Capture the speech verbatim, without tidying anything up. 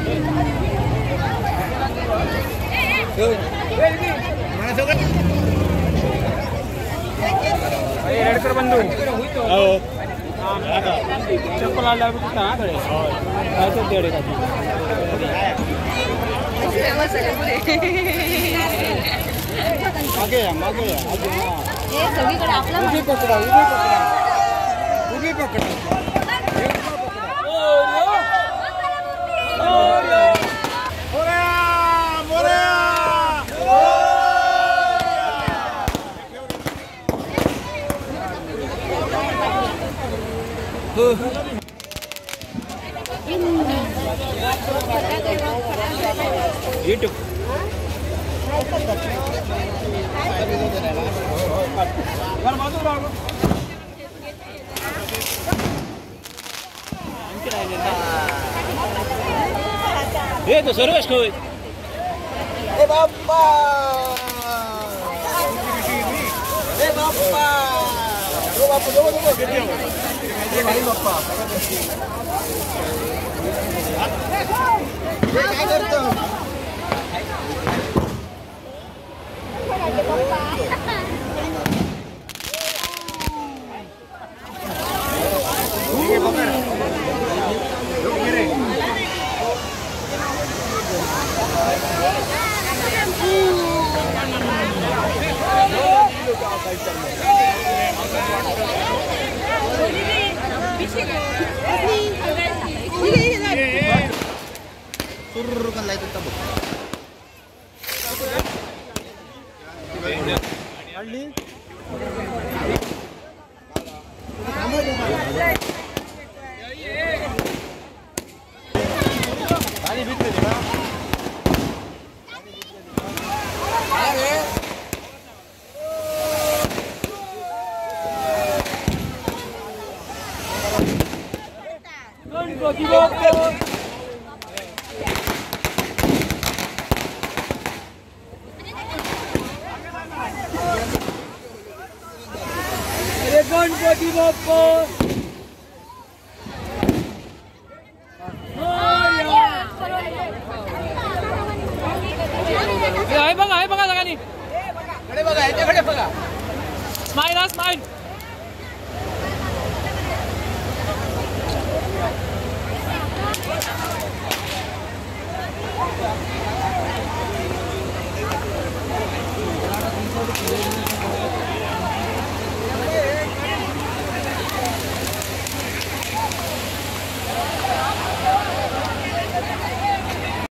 रेडकर बंधू चप्पल आला कुठं ना थोडे काय तेवढे का मागे या मागे या हे सगळीकडे आपला उभी पकडा उभी पकडा उभी पकडा YouTube ये तो सर्वेश खोय ए बाप्पा ए बाप्पा दो बाप्पा दो दो ए भाई बाप्पा काय करतो Turun kan itu tabuk. Ali. Ali bitte di ba? Ganpati Bappa आहे बघा आहे बघा सगळ्यांनी कडे बघा याच्याकडे बघा स्माईल हा स्माईल